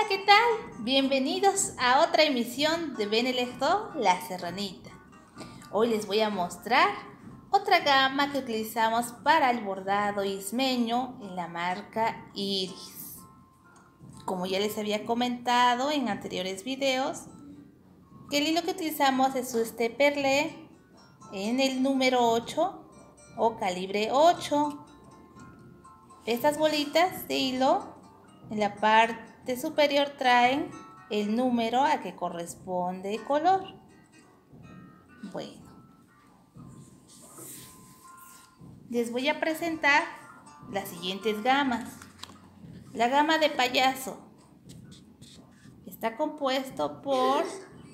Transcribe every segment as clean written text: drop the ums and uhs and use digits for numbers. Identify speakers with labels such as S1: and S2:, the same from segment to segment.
S1: Hola, ¿qué tal? Bienvenidos a otra emisión de Benelecto La Serranita. Hoy les voy a mostrar otra gama que utilizamos para el bordado ismeño en la marca Iris. Como ya les había comentado en anteriores videos, que el hilo que utilizamos es este perlé en el número 8 o calibre 8. Estas bolitas de hilo en la parte superior traen el número a que corresponde el color. Bueno, les voy a presentar las siguientes gamas. La gama de payaso está compuesto por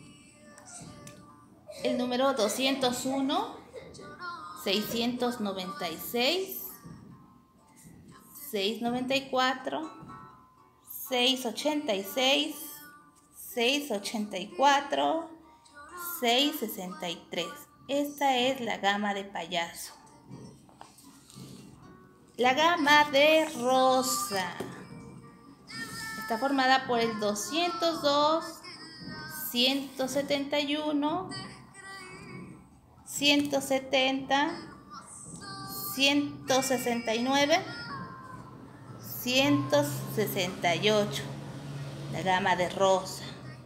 S1: el número 201, 696, 694, 686, 684, 663. Esta es la gama de payaso. La gama de rosa está formada por el 202, 171, 170, 169, 168. La gama de rosa.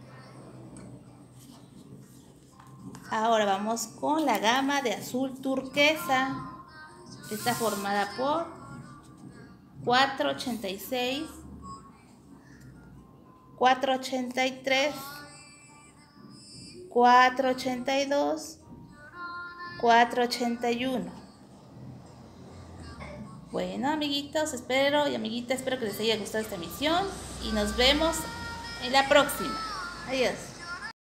S1: Ahora vamos con la gama de azul turquesa. Está formada por 486, 483, 482, 481. Bueno, amiguitos, espero que les haya gustado esta emisión y nos vemos en la próxima. Adiós.